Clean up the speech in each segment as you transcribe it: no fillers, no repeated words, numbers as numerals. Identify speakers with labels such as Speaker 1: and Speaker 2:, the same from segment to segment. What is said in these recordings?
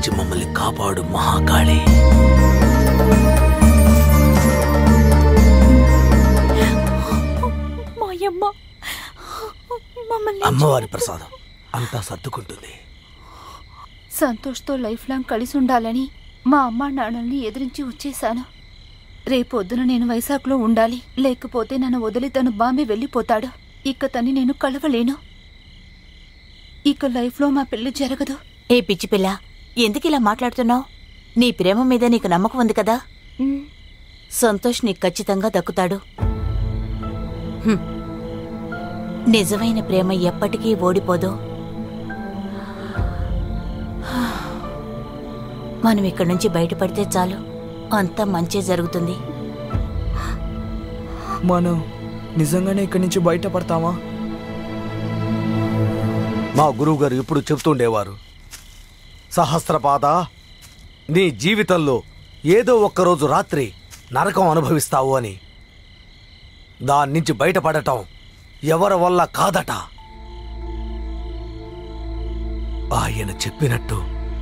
Speaker 1: నుంచి మమ్మల్ని కాపాడు మహాకాళి. అమ్మవారి ప్రసాదం అంతా సర్దుకుంటుంది.
Speaker 2: సంతోష్తో లైఫ్ లాంగ్ కలిసి ఉండాలని మా అమ్మా నాన్నల్ని ఎదిరించి వచ్చేశాను. రేపొద్దున నేను వైజాగ్లో ఉండాలి. లేకపోతే నన్ను వదిలి తను బాంబే వెళ్ళిపోతాడు. ఇక తన్ని నేను కలవలేను. ఇక లైఫ్లో మా పెళ్లి జరగదు.
Speaker 3: ఏ పిచ్చి పిల్ల, ఎందుకిలా మాట్లాడుతున్నావు? నీ ప్రేమ మీద నీకు నమ్మకం ఉంది కదా. సంతోష్ నీకు ఖచ్చితంగా దక్కుతాడు. నిజమైన ప్రేమ ఎప్పటికీ ఓడిపోదు. మనం ఇక్కడి నుంచి బయటపడితే చాలు, అంతా మంచి జరుగుతుంది.
Speaker 4: మనం నిజంగానే ఇక్కడి నుంచి బయటపడతామా?
Speaker 1: మా గురువు గారు ఎప్పుడు చెప్తుండేవారు, సహస్రపాద, నీ జీవితంలో ఏదో ఒక్కరోజు రాత్రి నరకం అనుభవిస్తావు అని. దాని నుంచి బయటపడటం ఎవరి వల్ల కాదట. ఆయన చెప్పినట్టు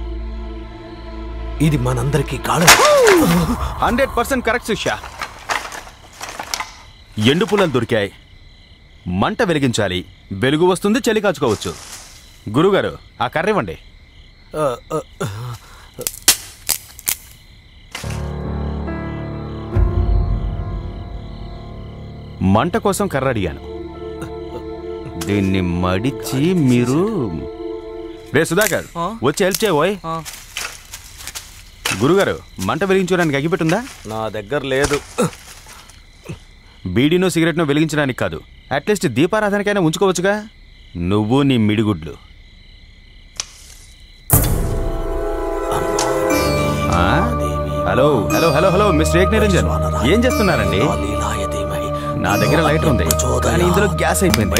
Speaker 1: ఇది మనందరికీ కాదు.
Speaker 5: 100% కరెక్ట్ శిష్య. ఎండు పుల్లలు దొరికాయి, మంట వెలిగించాలి. వెలుగు వస్తుంది, చలి కాచుకోవచ్చు. గురుగారు, ఆ కర్ర ఇవ్వండి. మంట కోసం కర్ర అడిగాను. దీన్ని మడిచి మీరు రే సుధాకర్ వచ్చి హెల్ప్ చేయబోయ్. గురుగారు, మంట వెలిగించడానికి అగిపెట్టుందా?
Speaker 1: నా దగ్గర లేదు.
Speaker 5: బీడీనో సిగరెట్నో వెలిగించడానికి కాదు, అట్లీస్ట్ దీపారాధనకైనా ఉంచుకోవచ్చుగా. నువ్వు నీ మిడిగుడ్లు. Hello hello hello hello mister Ekniranjan, ఏం చేస్తున్నారండి? నా దగ్గర లైటర్ ఉంది, కానీ ఇందులో గ్యాస్ అయిపోయింది.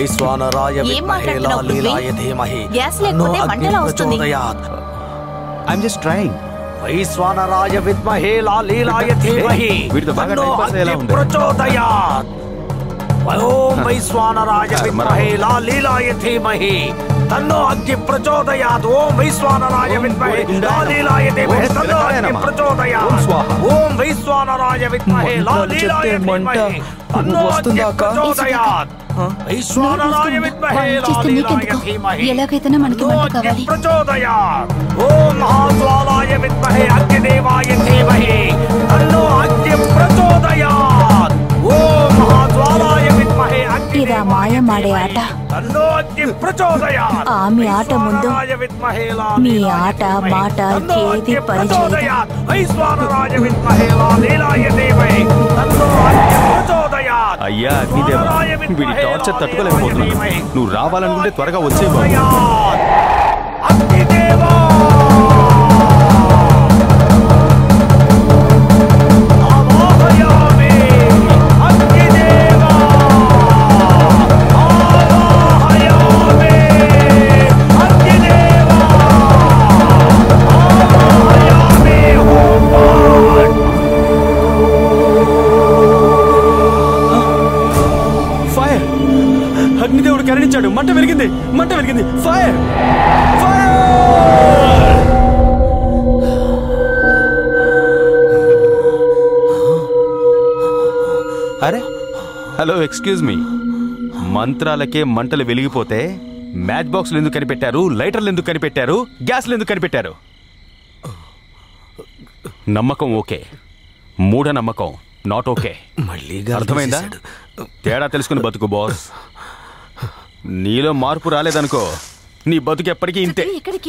Speaker 5: I'm just trying.
Speaker 1: వైశ్వానరాయ విద్మహే లాలీలాయ ధీమహి తన్నో అగ్ని ప్రచోదయాత్. ఓం వైశ్వానరాయ విద్మహే లాలీలాయ ధీమహి తన్నో అగ్ని ప్రచోదయాత్. ఓం వైశ్వానరాయ విద్మహే లాలీలాయ ధీమహి తన్నో అగ్ని ప్రచోదయాత్. ఓం వైశ్వానరాయ విద్మహే లాలీలాయ ధీమహి తన్నో అగ్ని ప్రచోదయాత్. వైశ్వానరాయ విద్మహే లాలీలాయ ధీమహి
Speaker 2: ఎలాగైతేనే మనకి మంట కావాలి.
Speaker 1: ప్రచోదయాత్. ఓం మహాజ్వాలాయ విద్మహే అగ్నిదేవాయ ధీమహి తన్నో అగ్ని ప్రచోదయాత్. ఓం మహాజ్వాలాయ విద్మహే
Speaker 3: ఇదా మాయ మాడే ఆట.
Speaker 1: తన్నో అగ్ని ప్రచోదయాత్.
Speaker 3: ఆమె ఆట ముందు మీ ఆట మాట ఏది పనిచేయదు.
Speaker 1: వైశ్వానరాయ విద్మహే లాలీలాయ ధీమహి తన్నో అగ్ని ప్రచోదయాత్.
Speaker 5: అయ్యా అగ్నిదేవ, వీడి టార్చర్ తట్టుకోలేకపోతున్నా. నువ్వు రావాలనుకుంటే త్వరగా వచ్చే బాబు.
Speaker 1: అగ్నిదేవా
Speaker 5: అగ్నిదేవుడు కరుణించాడు. మంట వెలిగింది, మంట వెలిగింది. Fire fire. అరే హలో, ఎక్స్క్యూజ్ మీ. మంత్రాలకే మంటలు వెలిగిపోతే మ్యాచ్ బాక్స్లు ఎందుకు కనిపెట్టారు? లైటర్లు ఎందుకు కనిపెట్టారు? గ్యాస్లు ఎందుకు కనిపెట్టారు? నమ్మకం ఓకే, మూఢ నమ్మకం నాట్ ఓకే.
Speaker 1: మళ్ళీ
Speaker 5: అర్థమైందా? తేడా తెలుసుకుని బతుకు బాస్. నీలో మార్పు రాలేదనుకో, నీ బతుకు ఎప్పటికీ ఇంతే.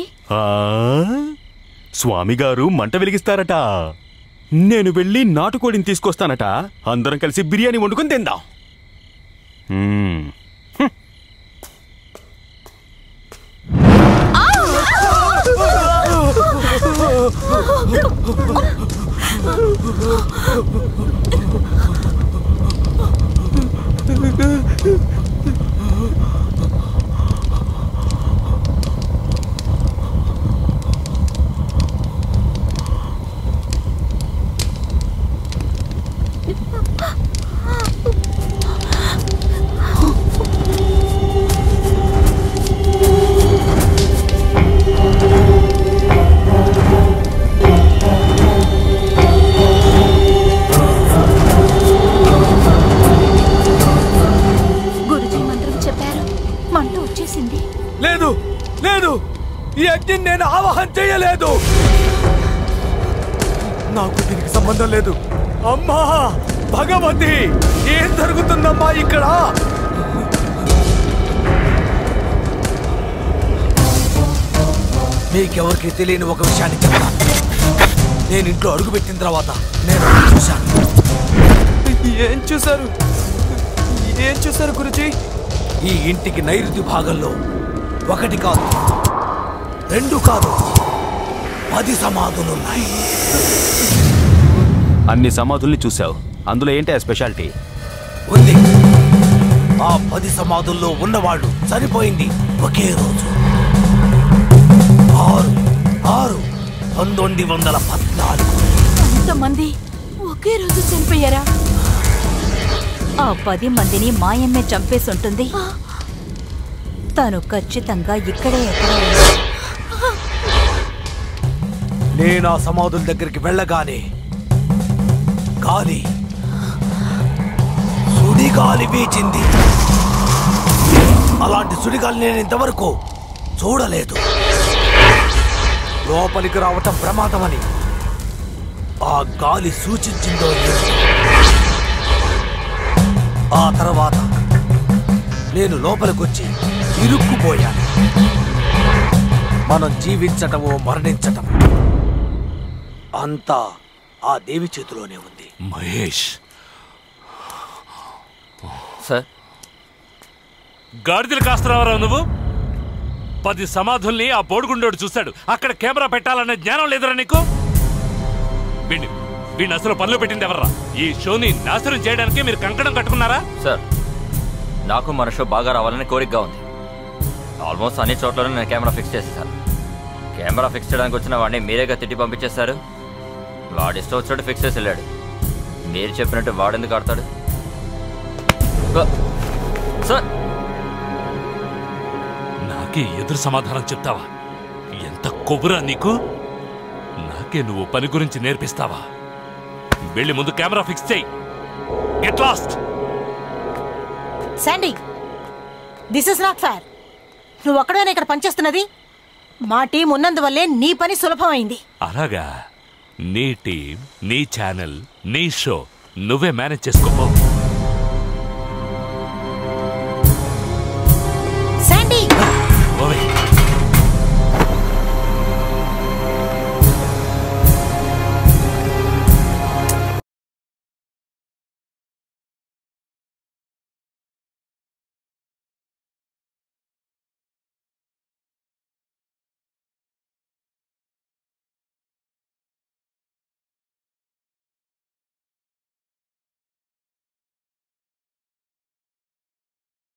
Speaker 5: స్వామి గారు మంట వెలిగిస్తారట. నేను వెళ్ళి నాటుకోడిని తీసుకొస్తానట. అందరం కలిసి బిర్యానీ వండుకొని తిందాం.
Speaker 1: అగ్ని నేను ఆవాహన చేయలేదు. నాకు దీనికి సంబంధం లేదు. అమ్మా భగవతి, ఏం జరుగుతుందమ్మా ఇక్కడ? మీకెవరికి తెలియని ఒక విషయాన్ని చెప్తాను. నేను ఇంట్లో అడుగుపెట్టిన తర్వాత నేను చూశాను.
Speaker 4: ఏం చూశారు? ఏం చూశారు గురుజీ?
Speaker 1: ఈ ఇంటికి నైరుతి భాగంలో 1 కాదు 2 కాదు 10 సమాధులున్నాయి.
Speaker 5: అన్ని సమాధుల్ని చూసావు, అందులో ఏంటి ఆ స్పెషాలిటీ?
Speaker 1: ఉంది. ఆ 10 సమాధుల్లో ఉన్నవాళ్ళు చనిపోయింది ఒకే రోజు. 6/6/1914.
Speaker 3: అంతమంది ఒకే రోజు చనిపోయారా? ఆ 10 మందిని మాయమ్మే చంపేసి ఉంటుంది. తను ఖచ్చితంగా ఇక్కడే ఎక్కడో.
Speaker 1: నేను ఆ సమాధుల దగ్గరికి వెళ్ళగానే సుడిగాలి వీచింది. అలాంటి సుడిగాలి నేను ఇంతవరకు చూడలేదు. లోపలికి రావటం ప్రమాదమని ఆ గాలి సూచించిందో లేదో. ఆ తర్వాత నేను లోపలికొచ్చి ఇరుక్కుపోయాను. మనం జీవించటమో మరణించటం అంతా ఆ దేవి చేతిలోనే ఉంది.
Speaker 6: మహేష్
Speaker 7: సార్,
Speaker 6: గాడిదలు కాస్తున్నావరా నువ్వు? 10 సమాధుల్ని ఆ బోడిగుండోడు చూశాడు. అక్కడ కెమెరా పెట్టాలనే జ్ఞానం లేదురా నీకు? వీడిని అసలు పనిలో పెట్టింది ఎవర్రా? ఈ షోని నాశనం చేయడానికి మీరు కంకణం కట్టుకున్నారా?
Speaker 7: సార్, నాకు మన షో బాగా రావాలని కోరికగా ఉంది. ఆల్మోస్ట్ అన్ని చోట్లనే నేను కెమెరా ఫిక్స్ చేసేసాను. కెమెరా ఫిక్స్ చేయడానికి వచ్చిన వాడిని మీరేగా తిట్టి పంపించేశారు. వాడి ఇష్టం వచ్చినట్టు ఫిక్స్ చేసి వెళ్ళాడు. మీరు చెప్పినట్టు వాడెందుకు ఆడతాడు? సార్,
Speaker 6: నాకే ఎదురు సమాధానం చెప్తావా? ఎంత కొవ్వురా నీకు? నాకే నువ్వు పని గురించి నేర్పిస్తావా? వెళ్ళి ముందు కెమెరా ఫిక్స్ చేయి. Get lost.
Speaker 3: Sandy, this is not fair. నువ్వు ఒక్కడైనా ఇక్కడ పనిచేస్తున్నది. మా టీం ఉన్నందువల్లే నీ పని సులభమైంది.
Speaker 6: అలాగా? నీ టీం, నీ ఛానల్, నీ షో నువ్వే మేనేజ్ చేసుకో.